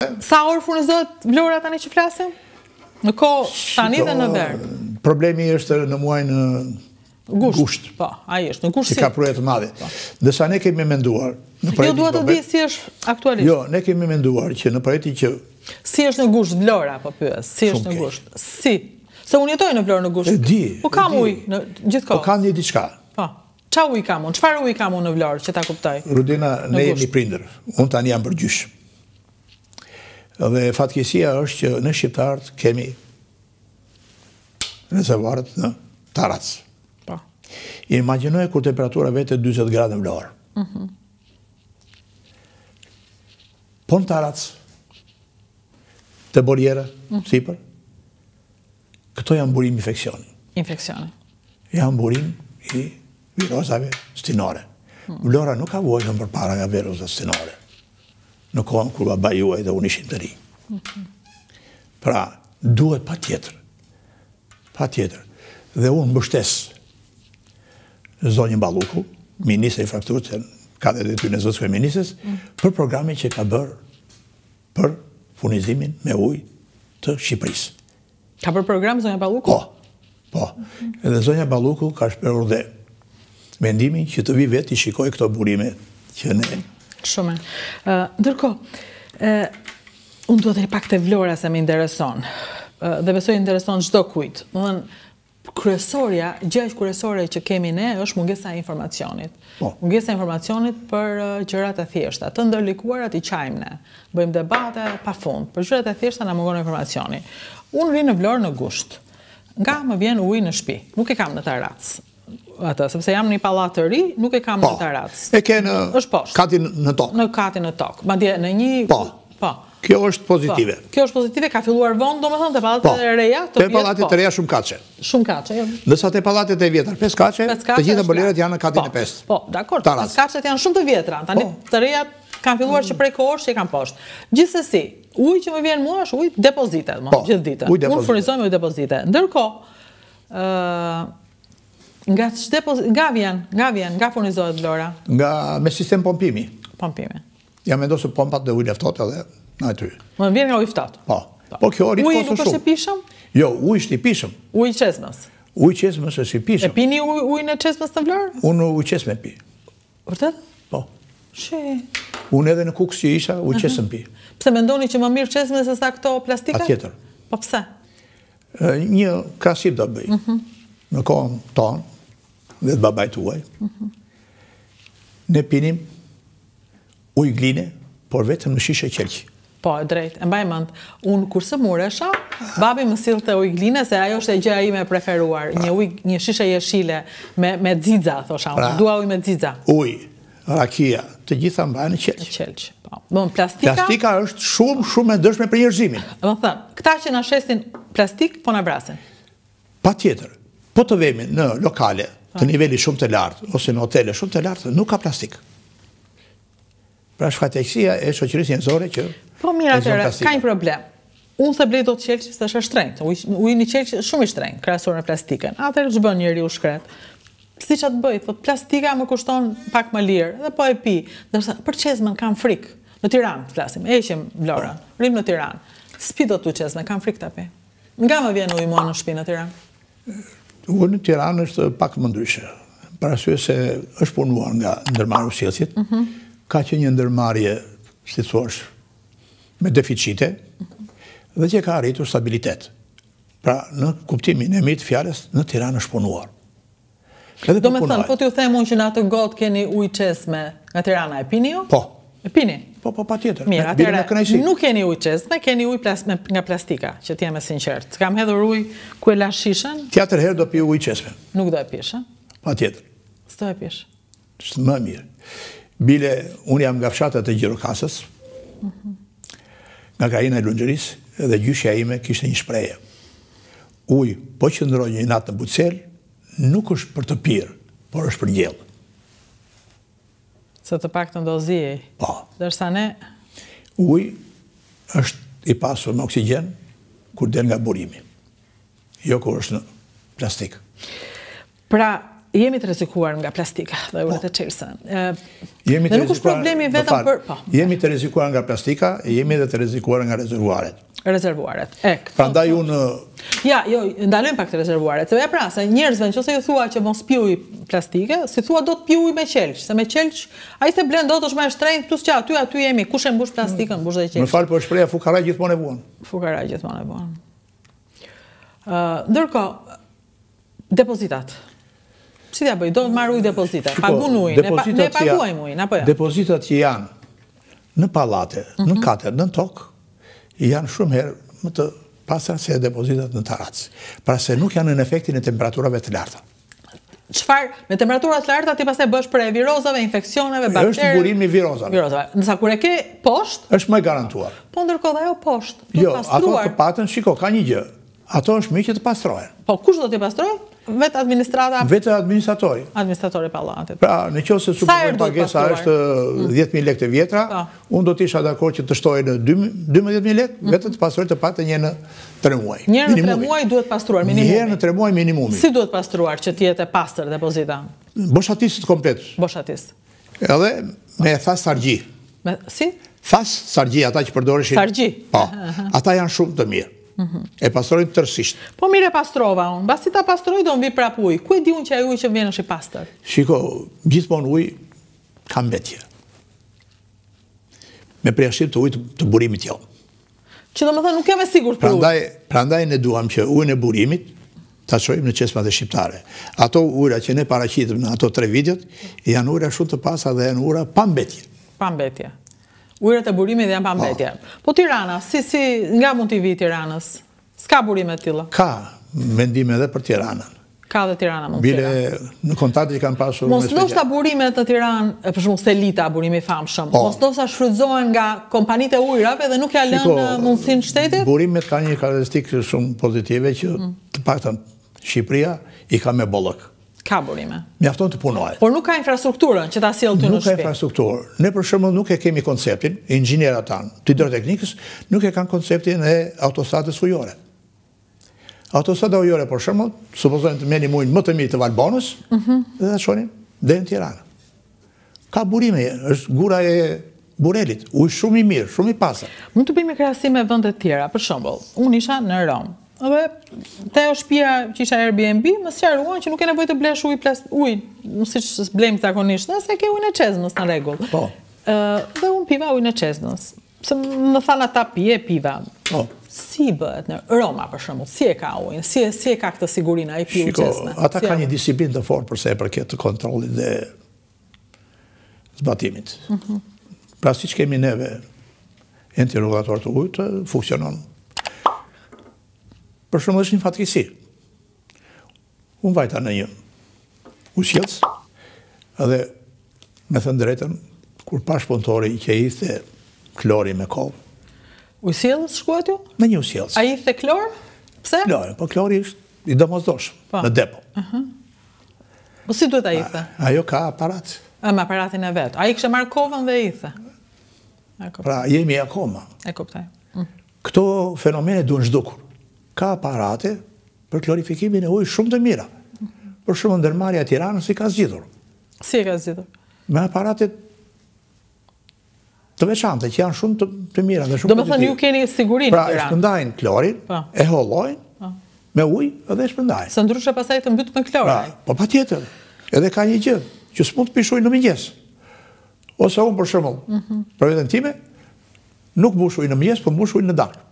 Sa orë furnizohet vlora tani që flasim? Në kohë tani dhe në verë? Problemi është në muajin gusht. Po, ai është në gusht. Që ka projekt të madhe. Ndërsa ne kemi menduar Jo duhet të di si është aktualisht. Jo, ne kemi menduar që në projektin që si është në gusht vlora, po pyes, si është në gusht? Si? Se unë jetoj në Vlorë në gusht. E di. Po kam ujë në gjithkohë. Po kam një diçka. Po. Qa ujë kam unë? Çfarë ujë kam unë në Vlorë që ta kuptoj? Rudina, ne jemi prindër. Unë tani jam përgjysh. Dhe fatkeqësia është që në shqiptarët kemi rezervuarët në Tarac. Po. Imagjinoj kur temperatura vetë 40 gradë në Vlorë. Po në Tarac, të borjera, sipër, këto janë burim infeksioni. Infeksioni. Janë burim i virozave stinore. Vlora nuk ka vojtën për para nga virozat stinore. Në kohën kur baba juaj dhe unë ishim të ri. Pra, duhet pa tjetër. Pa tjetër. Dhe unë mbështes zonjën Balluku, ministre i infrastrukturës, ka dhe detyrën e zotës kryeministres, për programin që ka bërë për furnizimin me ujë të Shqipërisë. Ka për program zonja Balluku? Po. Edhe zonja Balluku ka shprehur dhe mendimin që të vi vetë i shikoj këto burime që ne. Shumë. Ndërkohë, unë duhet të pak të vlora se më intereson. Dhe besoj intereson çdo kujt. Do të thënë, gjëja kryesore që kemi ne është mungesa e informacionit. Mungesa e informacionit për gjërat e thjeshta. Të ndërlikuarat i qajmë ne. Bëjmë debate pafund. Për gjërat e thjeshta na mungon informacioni. Unë ri në Vlorë në gusht. Nga më vjen ujë në shtëpi. Nuk e kam në Tarac. Sepse jam në një pallat të ri, nuk e kam në Tarac. E ke në katin në tokë. Në katin në tokë. Madje në një Po. Kjo është pozitive. Kjo është pozitive, ka filluar vonë, domethënë te pallatet e reja, te pallatet e reja shumë kaçe. Shumë kaçe, jo. Ndërsa te pallatet e vjetra 5 kaçe, të gjitha bolerat janë në katin e 5. Po, dakor. 5 kaçet janë shumë të vjetra. Tani të rejat kanë filluar që prej kohësh që kanë poshtë. Gjithsesi, uji që më vjen mua është ujë depozite, gjithë ditën. Unë furnizoj me ujë depozite. Ndërkohë, nga furnizohet vlora? Me sistem pompimi. Pompimi. Jam vendosur pompat dhe ujë ftohtë edhe aty. Më vjen nga ujë ftohtë. Po. Po kjo rrit Uji nuk është i pishëm? Jo, uji është i pishëm. Uji çesmës. Uji çesmës është i pishëm. E pini ujin e çesmës në Vlorë? Unë ujë çesme pi. Vërtet? Po. Shi. Unë edhe në Kukës që isha, ujë çesëm pi. Pse mendoni që më mirë çesme se sa këto plastika? Patjetër. Po pse? Një krahasim do bëj. Në kohën tonë dhe të babait tuaj. Ne pinim ujë gline, por vetëm në shishe qelqi. Po, e drejt. E mbaj mend, unë kurse muresha, babi më sillte ujë gline se ajo është e gjëja ime e preferuar, një shishe jeshile me xixa, thosha unë. Dua ujë me xixa. Ujë, rakia, të gjitha mbahen në qelq. Qelq, po. Plastika? Plastika është shumë e dëshme për njerëzimin. Do të thënë, këta që na shesin plastik, po na vrasin. Patjetër. Po të vemi në lokale të niveli shumë të lartë ose në hotele shumë të lartë, nuk ka plastik. Pra shfatkeqësia e shoqërisë njerëzore që po mirë atëre, ka një problem. Unë se blej dot qelqi se është shtrenjtë. Uji në qelq është shumë i shtrenjtë krahasuar me plastikën. Atëherë ç'bën njeriu shkret? Si ç'a të bëj? Thot plastika më kushton pak më lirë dhe po e pi. Ndërsa për çesmën kam frikë. Në Tiranë flasim. Heqim Vlorën. Rrim në Tiranë. Spi do tu çesme, kam frikë ta pi. Nga më vjen uji mua në shtëpi në Tiranë? Uji në Tiranë është pak më ndryshe. Për arsye se është punuar nga ndërmarrja e sjellësit. Ka që një ndërmarrje, si thosh, me deficite, dhe që ka arritur stabilitet. Pra, në kuptimin e mirë të fjalës, në Tiranë është punuar. Do me thënë, po t'ju them unë që në atë gotë keni ujë çesme nga Tirana, e pini ju? Po. E pini? Po, patjetër. Mirë, atëherë, nuk keni ujë çesme, keni ujë nga plastika, që t'jem e sinqert. Kam hedhur ujë ku e lash shishën? Tjetër herë do pi ujë çesme. Nuk do e pish, a? Patjetër. S'do e pish. Më mirë. Bile, unë jam nga fshatët e Gjirokasës, nga krajina e Lungërisë, dhe gjyshja ime kishte një shprehje. Uji, po qëndroj një natë në Bucel, nuk është për të pirë, por është për gjellë. Se të paktën do zihej. Po. Dërsa ne... Uji është i pasur me oksigjen kur del nga burimi. Jo kur është në plastik. Pra, Jemi të rrezikuar nga plastika dhe urat e çelësën. Jemi Dhe nuk është problemi vetëm për... Jemi të rrezikuar nga plastika, jemi edhe të rrezikuar nga rezervuaret. Rezervuaret. Prandaj unë... Ja, jo, ndalojmë pak të rezervuaret. Se pra, se njerëzve nëse ju thua që mos piuj plastike, si thua do të piuj me qelç, se me qelç ai se blen dot është më e shtrenjtë, plus që aty jemi, kush e mbush plastikën, mbush dhe qelç. Më fal, po shpreha fukaraj gjithmonë e vuan. Fukaraj gjithmonë e vuan. Ndërkohë, depozitat. Si t'ja bëj, do të marr ujë depozita, pagun ujin, ne paguajmë ujin, apo jo? Depozitat që janë në pallate, në katër, në tokë, janë shumë herë më të pastra se depozitat në tarac. Pra se nuk janë në efektin e temperaturave të larta. Çfarë me temperaturat të larta ti pastaj bësh për virozave, infeksioneve, bakterë. Është burimi i virozave. Ndërsa kur e ke poshtë, është më garantuar. Po ndërkohë ajo poshtë, jo, ato të patën, shiko, ka një gjë. Ato është më që të pastrohen. Po kush do t'i pastrojë? Vetë administrata? Vetë administratori. Administratori pallatit. Pra, në qoftë se supozojmë pagesa është 10.000 lekë të vjetra, unë do t'isha dakord që të shtojë në 12.000 lekë, vetë të pastrojë të patë një në 3 muaj. Një në 3 muaj duhet pastruar minimumi. Një herë në 3 muaj minimumi. Si duhet pastruar që t'jetë e pastër depozita? Boshatisët komplet. Boshatis. Edhe me thas sargji. Si? Thas sargji, ata që përdoreshin. Sargji. Po. Ata janë shumë të mirë. E pastrojnë tërësisht. Po mire pastrova unë, basi ta pastroj do mbi prap uj. Ku e di unë që ai uj që vjen është i pastër? Shiko, gjithmonë uj ka mbetje. Me preashim të uj të burimit jo. Që do më thënë nuk jam e sigurt për uj. Prandaj ne duam që ujin e burimit ta çojmë në çesmat e shqiptare. Ato ujra që ne paraqitëm në ato 3 videot janë ujra shumë të pasta dhe janë ujra pa mbetje. Pa mbetje. Ujrat e burimit dhe janë pa mbetje. Po Tirana, nga mund t'i vi Tiranës? S'ka burime të tilla? Ka mendime edhe për Tiranën. Ka dhe Tirana mund të bile në kontakte që kanë pasur. Mos ndoshta burimet të Tiranë, për shembull Selita, burimi i famshëm. Mos ndoshta shfrytëzohen nga kompanitë e ujrave dhe nuk ja lënë mundësinë shtetit? Burimet kanë një karakteristikë shumë pozitive që të paktën Shqipëria i ka me bollëk. Ka burime. Mjafton të punohet. Por nuk ka infrastrukturën që ta sjellë ty në shtëpi. Nuk ka infrastrukturë. Ne për shembull nuk e kemi konceptin, inxhinierat tanë, të hidroteknikës nuk e kanë konceptin e autostradës ujore. Autostrada ujore për shembull, supozojmë të merrim ujin më të mirë të Valbonës dhe ta çonin deri në Tiranë. Ka burime, është gura e Burelit, ujë shumë i mirë, shumë i pastër. Mund të bëjmë krahasim me vende të tjera, për shembull, unë isha në Rom. Dhe te shtëpia që isha Airbnb, më sqaruan që nuk e nevojë të blesh ujë, siç blejmë zakonisht, nëse ke ujin e çezmës në rregull. Po. Dhe unë piva ujin e çezmës. Se më thanë ata piva. Po. Si bëhet në Roma për shembull? Si e ka ujin? Si e ka këtë sigurinë ai piu çezme? Ata kanë një disiplinë të fortë për sa i përket të kontrollit dhe zbatimit. Pra siç kemi neve interrogator të ujit, funksionon. Për shembull është një fatkeqësi. Unë vajta në një ujësjellës, edhe me thënë drejtën, kur pash punëtori që i the klori me kohë. Ujësjellës shkuat ju? Në një ujësjellës. Ai i the klor? Pse? Klori, po klori është i domosdoshëm në depo. Po si duhet ai i the? Ajo ka aparat. Me aparatin e vet. Ai kishte marrë kovën dhe i the. Pra jemi akoma. E kuptoj. Këto fenomene duhen zhdukur. Ka aparate për klorifikimin e ujit shumë të mira. Për shembull ndërmarrja e Tiranës i ka zgjidhur. Si e ka zgjidhur? Me aparate të veçanta që janë shumë të mira dhe shumë. Domethënë ju keni sigurinë pra, në Tiranë. Pra, shpërndajnë klorin, e hollojnë me ujë dhe e shpërndajnë. Së ndryshe pastaj të mbyt me klor. Pra, po patjetër. Edhe ka një gjë që s'mund të pish ujë në mëngjes. Ose unë për shembull, për veten time, nuk mbush ujë në mëngjes, po mbush ujë në darkë.